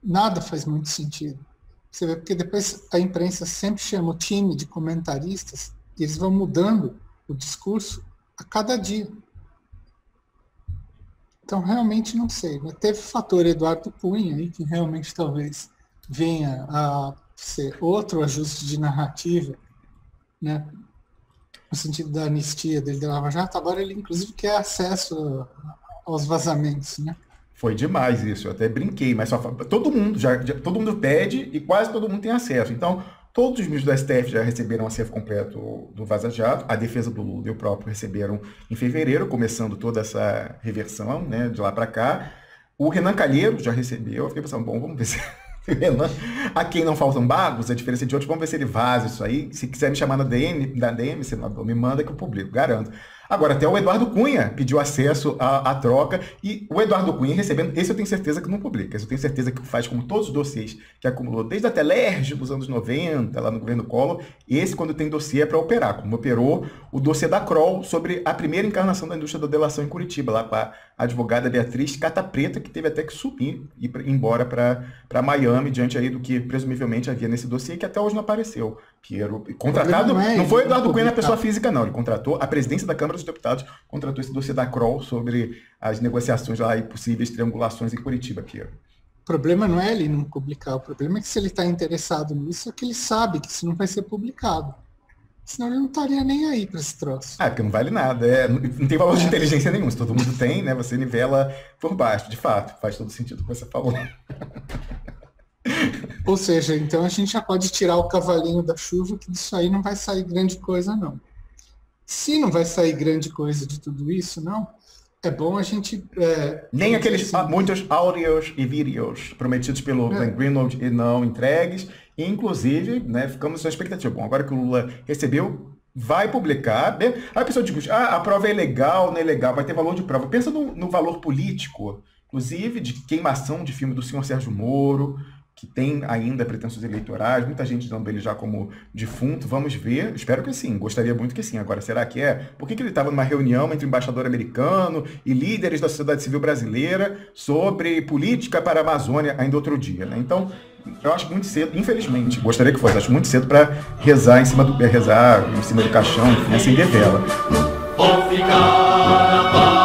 nada faz muito sentido. Você vê, porque depois a imprensa sempre chama o time de comentaristas e eles vão mudando o discurso a cada dia. Então, realmente não sei. Mas teve o fator Eduardo Cunha, aí, que realmente talvez venha a ser outro ajuste de narrativa, né? No sentido da anistia dele da Lava Jato. Agora ele, inclusive, quer acesso aos vazamentos, né? Foi demais isso, eu até brinquei, mas todo mundo todo mundo pede e quase todo mundo tem acesso. Então, todos os ministros do STF já receberam acervo completo do Vaza Jato, a defesa do Lula e o próprio receberam em fevereiro, começando toda essa reversão, né, de lá para cá. O Renan Calheiros já recebeu, eu fiquei pensando, bom, vamos ver se Renan, a quem não faltam bagos, a diferença de outros, vamos ver se ele vaza isso aí. Se quiser me chamar da DM, senador, me manda que eu publico, garanto. Agora, até o Eduardo Cunha pediu acesso à troca, e o Eduardo Cunha recebendo, esse eu tenho certeza que não publica, esse eu tenho certeza que faz como todos os dossiês que acumulou desde a Telerge dos anos 90, lá no governo Collor, esse quando tem dossiê é para operar, como operou o dossiê da Kroll sobre a primeira encarnação da indústria da delação em Curitiba, lá com a advogada Beatriz Catapreta, que teve até que subir e ir embora para Miami, diante aí do que presumivelmente havia nesse dossiê, que até hoje não apareceu. Que era contratado, não foi o Eduardo Cunha na pessoa física, não. Ele contratou a presidência da Câmara dos Deputados, contratou esse dossiê da Kroll sobre as negociações lá e possíveis triangulações em Curitiba, Piero. O problema não é ele não publicar, o problema é que se ele está interessado nisso, é que ele sabe que isso não vai ser publicado. Senão ele não estaria nem aí para esse troço. Porque não vale nada, não tem valor de inteligência nenhum. Se todo mundo tem, né, você nivela por baixo, de fato. Faz todo sentido o que você falou. Ou seja, então a gente já pode tirar o cavalinho da chuva, que disso aí não vai sair grande coisa, não. Se não vai sair grande coisa de tudo isso, não, é bom a gente... Nem aqueles muitos áudios e vídeos prometidos pelo Glenn Greenwald e não entregues. E, inclusive, né, ficamos na expectativa. Bom, agora que o Lula recebeu, vai publicar. Aí a pessoa discute, a prova é legal, não é legal, vai ter valor de prova. Pensa no valor político, inclusive de queimação de filme do senhor Sérgio Moro, que tem ainda pretensões eleitorais, muita gente dando ele já como defunto, vamos ver, espero que sim, gostaria muito que sim. Agora, será que é? Por que ele estava numa reunião entre o embaixador americano e líderes da sociedade civil brasileira sobre política para a Amazônia ainda outro dia, né? Então, eu acho muito cedo, infelizmente, gostaria que fosse, acho muito cedo para rezar em cima do caixão, enfim, acender vela. Vou ficar